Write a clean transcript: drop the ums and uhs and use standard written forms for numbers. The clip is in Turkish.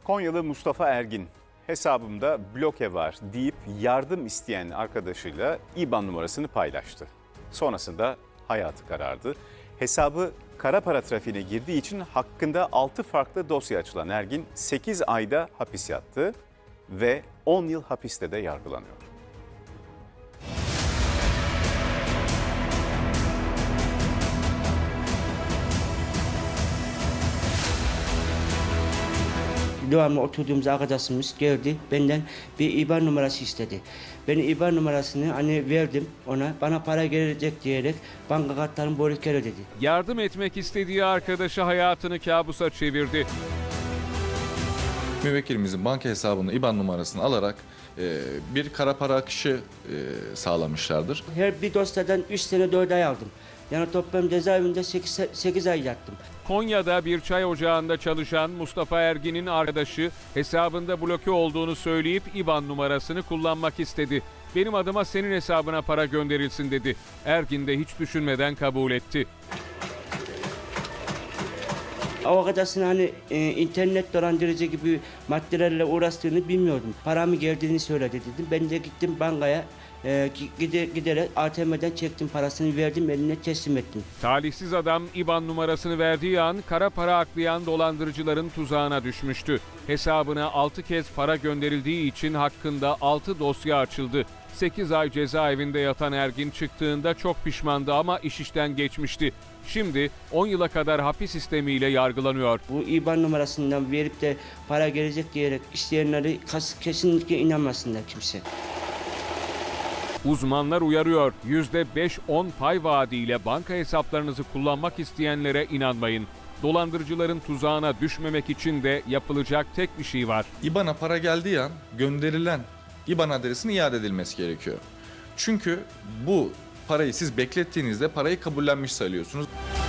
Konyalı Mustafa Ergin, hesabımda bloke var deyip yardım isteyen arkadaşıyla IBAN numarasını paylaştı. Sonrasında hayatı karardı. Hesabı kara para trafiğine girdiği için hakkında 6 farklı dosya açılan Ergin 8 ayda hapis yattı ve 10 yıl hapiste de yargılanıyor. Devamlı oturduğumuz arkadaşımız geldi, benden bir IBAN numarası istedi. Ben IBAN numarasını verdim ona, bana para gelecek diyerek banka kartlarımı borç kere dedi. Yardım etmek istediği arkadaşı hayatını kabusa çevirdi. Müvekkilimizin banka hesabının IBAN numarasını alarak bir kara para akışı sağlamışlardır. Her bir dosyadan 3 sene 4 ay aldım. Yani toplam cezaevinde 8 ay yattım. Konya'da bir çay ocağında çalışan Mustafa Ergin'in arkadaşı hesabında bloke olduğunu söyleyip IBAN numarasını kullanmak istedi. Benim adıma senin hesabına para gönderilsin dedi. Ergin de hiç düşünmeden kabul etti. O arkadaşın internet dolandırıcı gibi maddelerle uğraştığını bilmiyordum. Paramı geldiğini söyledi dedim. Ben de gittim bankaya. Giderek ATM'den çektim, parasını verdim, eline teslim ettim. Talihsiz adam IBAN numarasını verdiği an kara para aklayan dolandırıcıların tuzağına düşmüştü. Hesabına 6 kez para gönderildiği için hakkında 6 dosya açıldı. 8 ay cezaevinde yatan Ergin çıktığında çok pişmandı ama iş işten geçmişti. Şimdi 10 yıla kadar hapis sistemiyle yargılanıyor. Bu IBAN numarasından verip de para gelecek diyerek isteyenleri kesinlikle inanmasınlar kimse. Uzmanlar uyarıyor. %5-10 pay vaadiyle banka hesaplarınızı kullanmak isteyenlere inanmayın. Dolandırıcıların tuzağına düşmemek için de yapılacak tek bir şey var. IBAN'a para geldiği an gönderilen IBAN adresinin iade edilmesi gerekiyor. Çünkü bu parayı siz beklettiğinizde parayı kabullenmiş sayılıyorsunuz.